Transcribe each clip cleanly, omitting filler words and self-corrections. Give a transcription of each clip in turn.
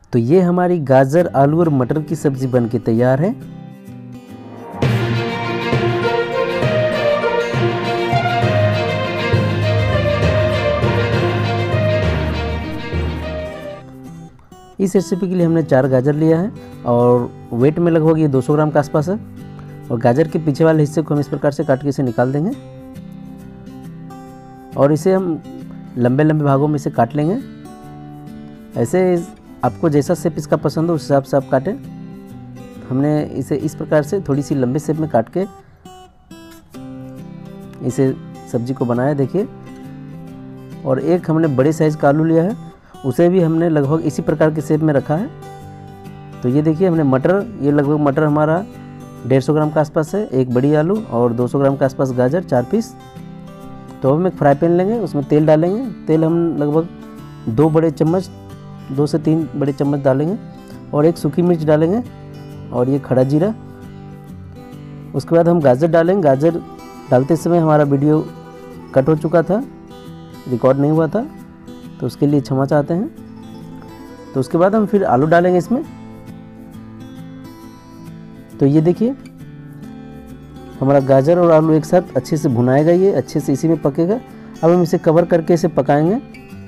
तो ये हमारी गाजर, आलू और मटर की सब्ज़ी बनके तैयार है। इस रेसिपी के लिए हमने 4 गाजर लिया है और वेट में लगभग ये 200 ग्राम के आसपास है। और गाजर के पीछे वाले हिस्से को हम इस प्रकार से काट के इसे निकाल देंगे और इसे हम लंबे लंबे भागों में इसे काट लेंगे। ऐसे आपको जैसा शेप इसका पसंद हो उस हिसाब से आप काटें। हमने इसे इस प्रकार से थोड़ी सी लंबे शेप में काट के इसे सब्जी को बनाया, देखिए। और एक हमने बड़े साइज़ का आलू लिया है, उसे भी हमने लगभग इसी प्रकार के शेप में रखा है। तो ये देखिए हमने मटर, ये लगभग मटर हमारा 150 ग्राम के आसपास है। एक बड़ी आलू और 200 ग्राम के आसपास गाजर, 4 पीस। तो हम एक फ्राई पैन लेंगे, उसमें तेल डालेंगे। तेल हम लगभग 2 बड़े चम्मच, 2 से 3 बड़े चम्मच डालेंगे और एक सूखी मिर्च डालेंगे और ये खड़ा जीरा। उसके बाद हम गाजर डालेंगे। गाजर डालते समय हमारा वीडियो कट हो चुका था, रिकॉर्ड नहीं हुआ था, तो उसके लिए क्षमा चाहते हैं। तो उसके बाद हम फिर आलू डालेंगे इसमें। तो ये देखिए हमारा गाजर और आलू एक साथ अच्छे से भुनाएगा, ये अच्छे से इसी में पकेगा। अब हम इसे कवर करके इसे पकाएंगे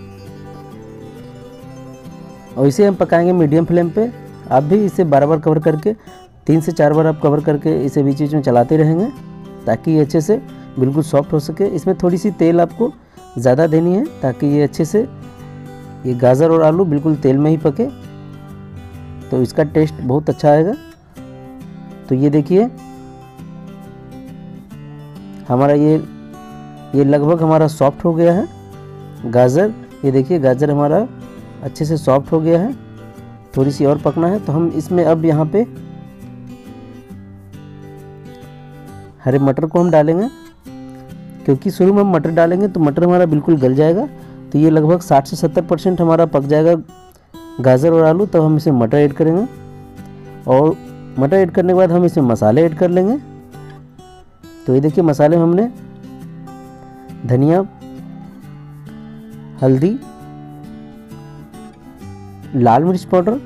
और इसे हम पकाएंगे मीडियम फ्लेम पे। आप भी इसे बार बार कवर करके 3 से 4 बार आप कवर करके इसे बीच बीच में चलाते रहेंगे ताकि ये अच्छे से बिल्कुल सॉफ्ट हो सके। इसमें थोड़ी सी तेल आपको ज़्यादा देनी है ताकि ये अच्छे से ये गाजर और आलू बिल्कुल तेल में ही पके, तो इसका टेस्ट बहुत अच्छा आएगा। तो ये देखिए हमारा ये लगभग हमारा सॉफ्ट हो गया है गाजर। ये देखिए गाजर हमारा अच्छे से सॉफ्ट हो गया है, थोड़ी सी और पकना है। तो हम इसमें अब यहाँ पे हरे मटर को हम डालेंगे, क्योंकि शुरू में हम मटर डालेंगे तो मटर हमारा बिल्कुल गल जाएगा। तो ये लगभग 60 से 70% हमारा पक जाएगा गाजर और आलू। तब हम इसमें मटर ऐड करेंगे और मटर ऐड करने के बाद हम इसमें मसाले ऐड कर लेंगे। तो ये देखिए मसाले में हमने धनिया, हल्दी, लाल मिर्च पाउडर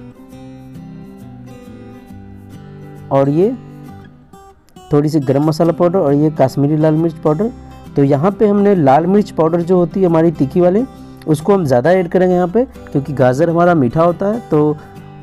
और ये थोड़ी सी गरम मसाला पाउडर और ये काश्मीरी लाल मिर्च पाउडर। तो यहाँ पे हमने लाल मिर्च पाउडर जो होती है हमारी तीखी वाली, उसको हम ज़्यादा ऐड करेंगे यहाँ पे, क्योंकि गाजर हमारा मीठा होता है तो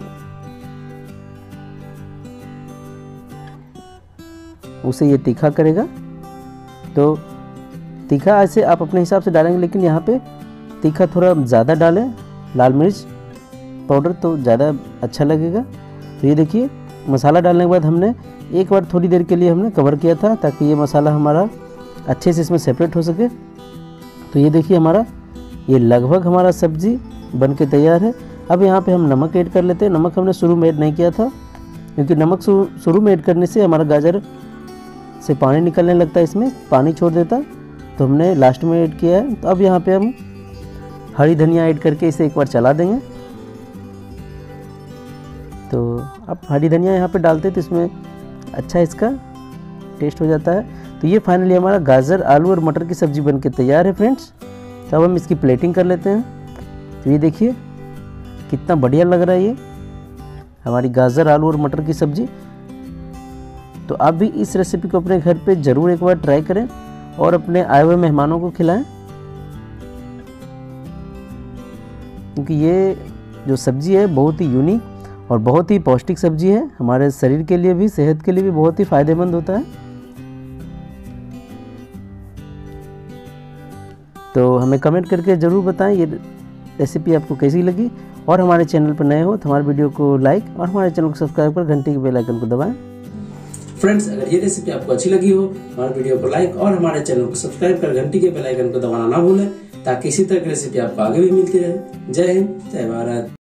उसे ये तीखा करेगा। तो तीखा ऐसे आप अपने हिसाब से डालेंगे, लेकिन यहाँ पे तीखा थोड़ा ज़्यादा डालें, लाल मिर्च पाउडर तो ज़्यादा अच्छा लगेगा। तो ये देखिए मसाला डालने के बाद हमने एक बार थोड़ी देर के लिए हमने कवर किया था ताकि ये मसाला हमारा अच्छे से इसमें सेपरेट हो सके। तो ये देखिए हमारा ये लगभग हमारा सब्ज़ी बनके तैयार है। अब यहाँ पे हम नमक ऐड कर लेते हैं। नमक हमने शुरू में ऐड नहीं किया था, क्योंकि नमक शुरू में ऐड करने से हमारा गाजर से पानी निकलने लगता है, इसमें पानी छोड़ देता, तो हमने लास्ट में ऐड किया है। तो अब यहाँ पे हम हरी धनिया ऐड करके इसे एक बार चला देंगे। तो आप हरी धनिया यहाँ पे डालते तो इसमें अच्छा इसका टेस्ट हो जाता है। तो ये फाइनली हमारा गाजर, आलू और मटर की सब्ज़ी बनके तैयार है फ्रेंड्स। तो अब हम इसकी प्लेटिंग कर लेते हैं। तो ये देखिए कितना बढ़िया लग रहा है ये हमारी गाजर, आलू और मटर की सब्ज़ी। तो आप भी इस रेसिपी को अपने घर पे ज़रूर एक बार ट्राई करें और अपने आए हुए मेहमानों को खिलाएं, क्योंकि ये जो सब्ज़ी है बहुत ही यूनिक और बहुत ही पौष्टिक सब्ज़ी है। हमारे शरीर के लिए भी, सेहत के लिए भी बहुत ही फ़ायदेमंद होता है। तो हमें कमेंट करके ज़रूर बताएं ये रेसिपी आपको कैसी लगी। और हमारे चैनल पर नए हो तो हमारे वीडियो को लाइक और हमारे चैनल को सब्सक्राइब कर घंटी के बेल आइकन को दबाएं। फ्रेंड्स, अगर ये रेसिपी आपको अच्छी लगी हो हमारे वीडियो को लाइक और हमारे चैनल को सब्सक्राइब कर घंटी के बेल आइकन को दबाना ना भूलें, ताकि इसी तरह की रेसिपी आपको आगे भी मिलती रहे। जय हिंद, जय भारत।